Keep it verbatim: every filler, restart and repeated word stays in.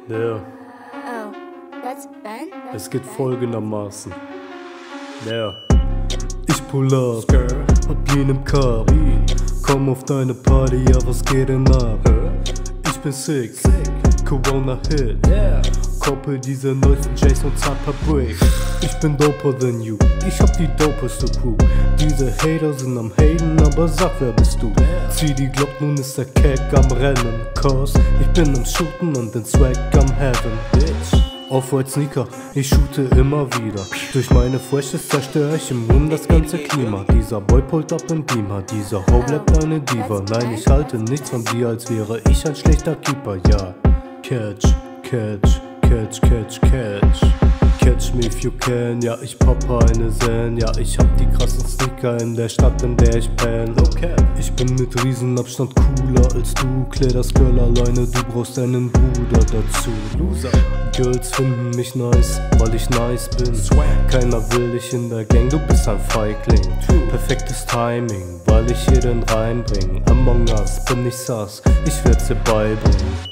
Ja. Oh, that's Ben? That's Es geht Ben? folgendermaßen. Ja. Ich pull up, hab jenem Cup. Komm auf deine Party, ja was geht denn ab? Ich bin sick, Corona-Hit. Koppel diese neuesten J's und Zapper Break. Ich bin doper than you, ich hab die dopeste Crew. Diese Hater sind am Haten, aber sag, wer bist du? Zieh die Glock, nun ist der Keck am Rennen. Cause ich bin am Shooten und den Swag am Heaven. Off-White Sneaker, ich shoote immer wieder. Durch meine Freshes zerstöre ich im Room das ganze Klima. Dieser Boy pullt ab im Beamer, dieser Ho bleibt eine Diva. Nein, ich halte nichts von dir, als wäre ich ein schlechter Keeper, ja. Catch, catch, catch, catch, catch. Catch me if you can, ja ich poppe eine Zen. Ja ich hab die krassen Sneaker in der Stadt, in der ich penn. Okay. Ich bin mit Riesenabstand cooler als du. Klär das Girl alleine, du brauchst einen Bruder dazu. Loser. Girls finden mich nice, weil ich nice bin. Keiner will dich in der Gang, du bist ein Feigling. Perfektes Timing, weil ich hier den Reim bring. Among Us bin ich sass, ich werd's dir beibringen.